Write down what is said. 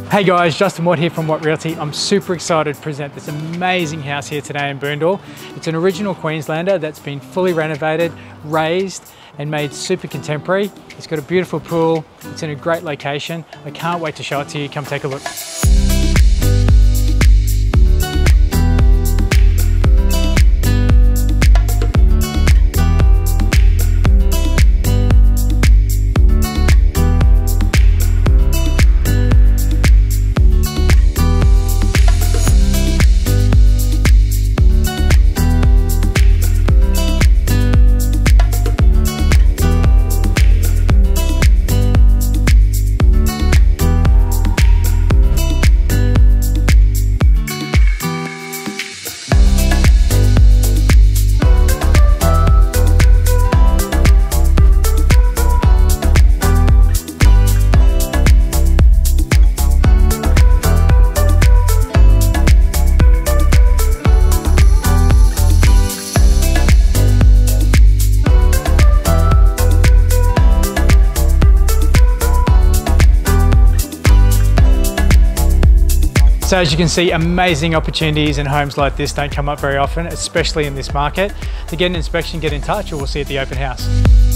Hey guys, Justin Watt here from Watt Realty. I'm super excited to present this amazing house here today in Boondall. It's an original Queenslander that's been fully renovated, raised and made super contemporary. It's got a beautiful pool. It's in a great location. I can't wait to show it to you. Come take a look. So as you can see, amazing opportunities in homes like this don't come up very often, especially in this market. To get an inspection, get in touch or we'll see you at the open house.